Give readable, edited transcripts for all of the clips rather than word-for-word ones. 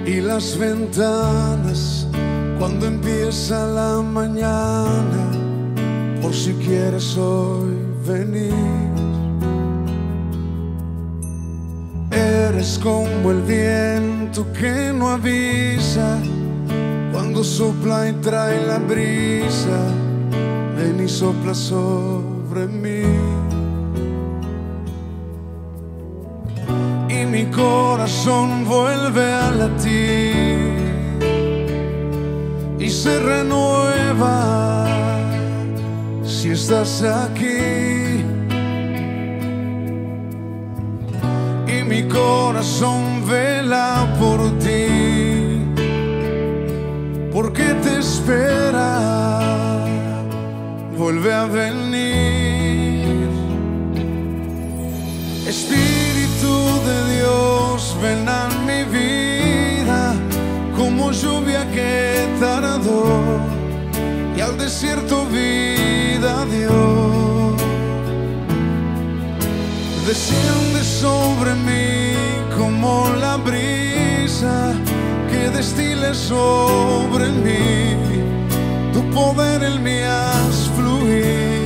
y las ventanas cuando empieza la mañana, por si quieres hoy venir. Eres como el viento que no avisa cuando sopla y trae la brisa. Ven y sopla sobre mí. Y mi corazón vuelve a latir y se renueva si estás aquí. Y mi corazón vela por ti, porque te espera, vuelve a venir. Espíritu de Dios, ven a mi vida como lluvia que tardó y al desierto vida dio. Desciende sobre mí como la brisa que destile sobre mí. Tu poder en mí haz fluir.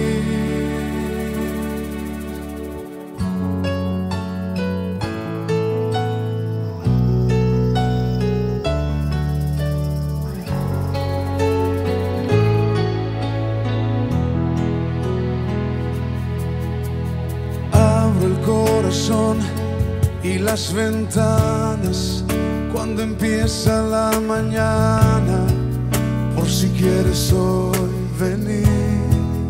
El corazón y las ventanas cuando empieza la mañana, por si quieres hoy venir.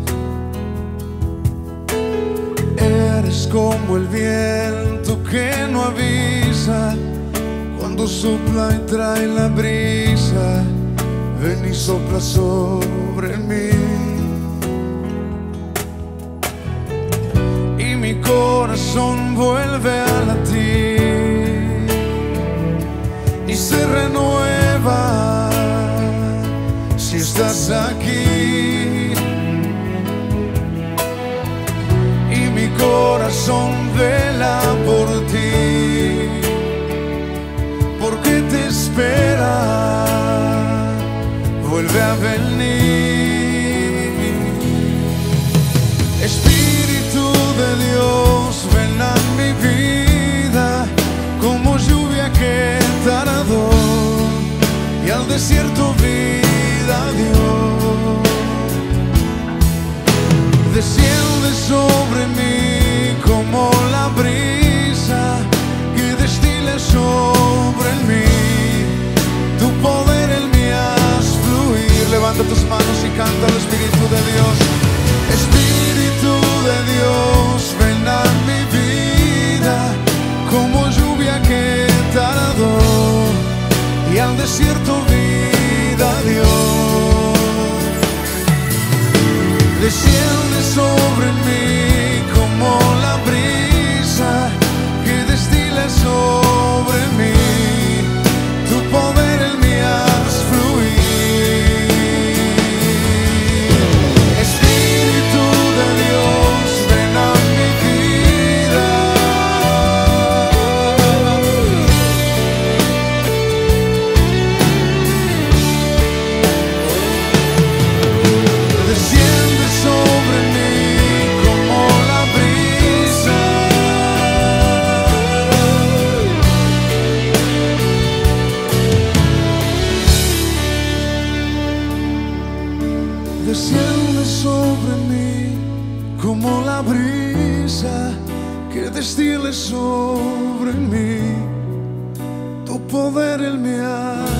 Eres como el viento que no avisa cuando sopla y trae la brisa. Ven y sopla sobre mí. Mi corazón vuelve a latir y se renueva si estás aquí. Y mi corazón vela por ti, porque te espera, vuelve a venir. Espíritu de Dios, ven a mi vida como lluvia que tardó y al desierto vida dio. Desciende sobre mí como la brisa que destile sobre mí. Tu poder en mí haz fluir. Levanta tus manos y canta al Espíritu de Dios. Espíritu de Dios, ven a mi vida como lluvia que tardó y al desierto vida dio. Desciende sobre mí como la brisa que destila sobre mí. Tu poder en mí haz fluir. Desciende sobre mí como la brisa que destile sobre mí. Tu poder en mí.